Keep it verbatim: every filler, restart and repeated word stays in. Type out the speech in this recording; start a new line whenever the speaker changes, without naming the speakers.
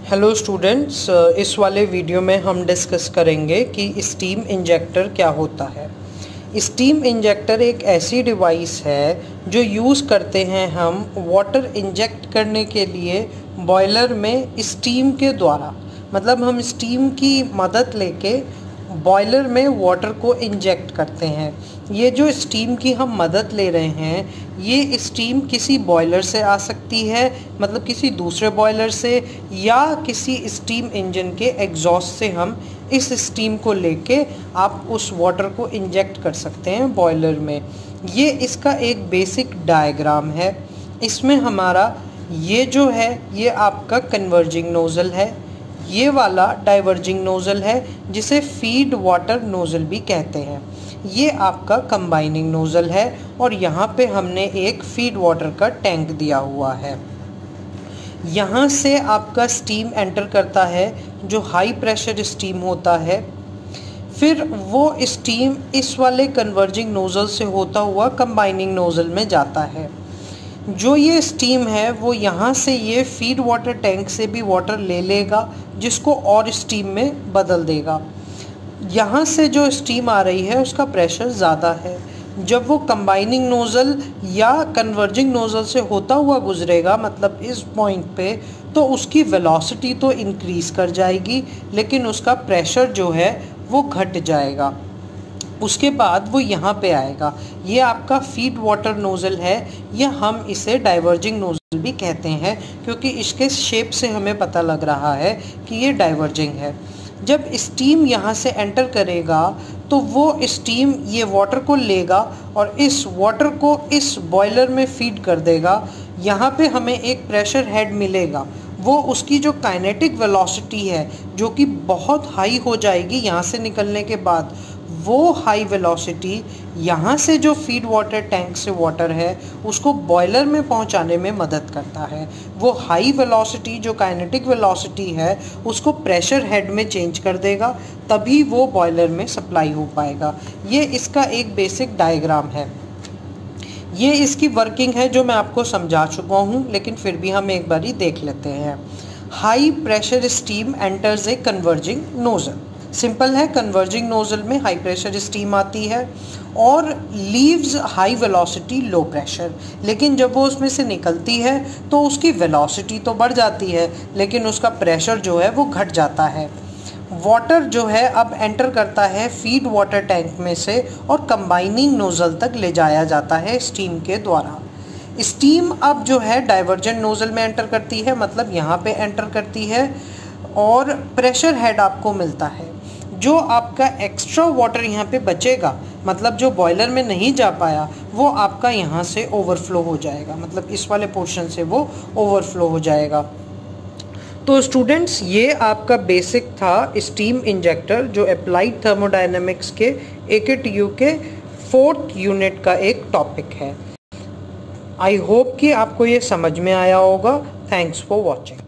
Hello students, इस वाले video में हम डिस्कस करेंगे कि स्टीम इंजेक्टर क्या होता है। स्टीम इंजेक्टर एक ऐसी डिवाइस है जो यूज़ करते हैं हम वाटर इंजेक्ट करने के लिए बॉयलर में स्टीम के द्वारा। मतलब हम स्टीम की मदद लेके बॉयलर में वाटर को इंजेक्ट करते हैं। ये जो स्टीम की हम मदद ले रहे हैं, ये स्टीम किसी बॉयलर से आ सकती है, मतलब किसी दूसरे बॉयलर से, या किसी स्टीम इंजन के एग्जॉस्ट से हम इस स्टीम को लेके आप उस वाटर को इंजेक्ट कर सकते हैं बॉयलर में। ये इसका एक बेसिक डायग्राम है। इसमें हमारा ये जो है ये आपका कन्वर्जिंग नोज़ल है, ये वाला डाइवर्जिंग नोज़ल है जिसे फीड वाटर नोज़ल भी कहते हैं। ये आपका कंबाइनिंग नोज़ल है और यहाँ पे हमने एक फीड वाटर का टैंक दिया हुआ है। यहाँ से आपका स्टीम एंटर करता है जो हाई प्रेशर स्टीम होता है। फिर वो स्टीम इस वाले कन्वर्जिंग नोज़ल से होता हुआ कंबाइनिंग नोज़ल में जाता है। जो ये स्टीम है वो यहाँ से ये फीड वाटर टैंक से भी वाटर ले लेगा, जिसको और स्टीम में बदल देगा। यहाँ से जो स्टीम आ रही है उसका प्रेशर ज़्यादा है। जब वो कंबाइनिंग नोज़ल या कन्वर्जिंग नोज़ल से होता हुआ गुजरेगा, मतलब इस पॉइंट पे, तो उसकी वेलोसिटी तो इंक्रीज़ कर जाएगी, लेकिन उसका प्रेशर जो है वो घट जाएगा। उसके बाद वो यहाँ पे आएगा। ये आपका फीड वाटर नोज़ल है, या हम इसे डाइवर्जिंग नोज़ल भी कहते हैं क्योंकि इसके शेप से हमें पता लग रहा है कि ये डाइवर्जिंग है। जब स्टीम यहाँ से एंटर करेगा तो वो स्टीम ये वाटर को लेगा और इस वाटर को इस बॉयलर में फीड कर देगा। यहाँ पे हमें एक प्रेशर हेड मिलेगा। वो उसकी जो काइनेटिक वेलोसिटी है जो कि बहुत हाई हो जाएगी यहाँ से निकलने के बाद, वो हाई वेलोसिटी यहाँ से जो फीड वाटर टैंक से वाटर है उसको बॉयलर में पहुँचाने में मदद करता है। वो हाई वेलोसिटी जो काइनेटिक वेलोसिटी है उसको प्रेशर हेड में चेंज कर देगा, तभी वो बॉयलर में सप्लाई हो पाएगा। ये इसका एक बेसिक डायग्राम है। ये इसकी वर्किंग है जो मैं आपको समझा चुका हूँ, लेकिन फिर भी हम एक बारी देख लेते हैं। High pressure steam enters a converging nozzle. Simple है, कन्वर्जिंग नोज़ल में हाई प्रेशर स्टीम आती है और leaves high velocity low pressure. लेकिन जब वो उसमें से निकलती है तो उसकी वेलोसिटी तो बढ़ जाती है, लेकिन उसका प्रेशर जो है वो घट जाता है। वाटर जो है अब एंटर करता है फीड वाटर टैंक में से और कंबाइनिंग नोज़ल तक ले जाया जाता है स्टीम के द्वारा। स्टीम अब जो है डाइवर्जेंट नोज़ल में एंटर करती है, मतलब यहाँ पे एंटर करती है और प्रेशर हेड आपको मिलता है। जो आपका एक्स्ट्रा वाटर यहाँ पे बचेगा, मतलब जो बॉयलर में नहीं जा पाया, वो आपका यहाँ से ओवरफ्लो हो जाएगा, मतलब इस वाले पोर्शन से वो ओवरफ्लो हो जाएगा। तो स्टूडेंट्स, ये आपका बेसिक था स्टीम इंजेक्टर, जो अप्लाइड थर्मोडायनेमिक्स के ए के टी यू के फोर्थ यूनिट का एक टॉपिक है। आई होप कि आपको ये समझ में आया होगा। Thanks for watching.